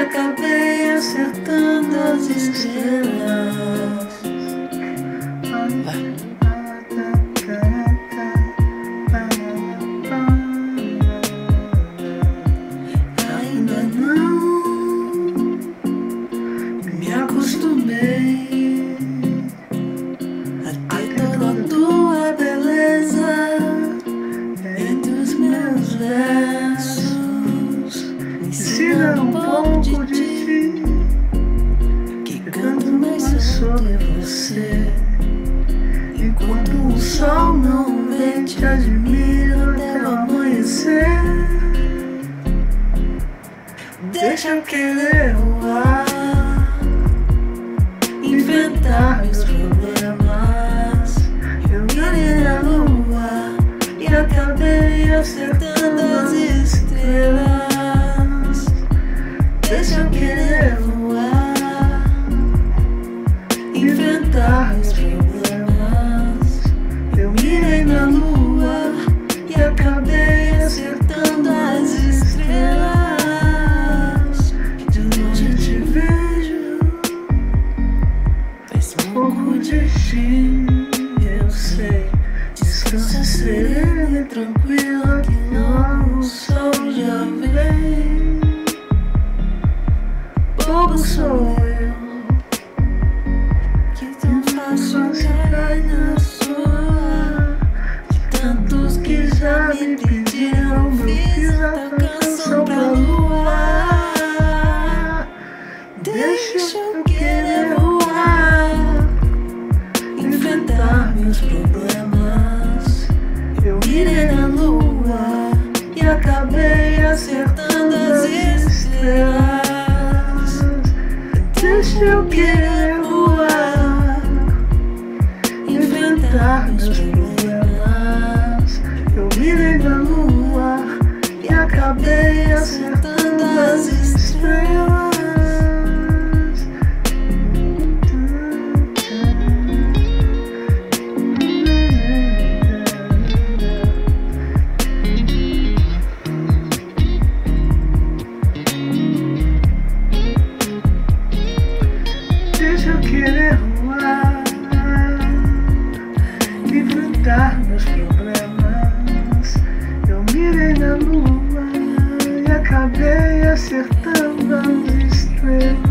acabei acertando as estrelas. Ainda não me acostumei a ter toda a tua beleza entre os meus versos. Ensina um pouco de ti, que canto mais sobre você. Enquanto o sol não vem, te admiro até o amanhecer. Deixa eu querer voar, enfrentar meus problemas. Eu mirei na lua e acabei acertando as estrelas. Deixa eu querer voar, enfrentar meus problemas. Eu mirei na lua e acabei acertando as estrelas. De longe te vejo, faz pouco de ti, eu sei. Descansa serena e tranquila, que logo o sol já vem. Bobo sou eu, que tão fácil cai na sua. De tantos que já me pediram, eu fiz a canção pra lua. Deixa eu querer voar, enfrentar meus problemas. Eu mirei na lua e acabei acertando as estrelas. Deixa eu querer voar, enfrentar meus problemas. Eu mirei na lua e acabei acertando as estrelas. Deixa eu querer voar, enfrentar meus problemas. Eu mirei na lua e acabei acertando as estrelas.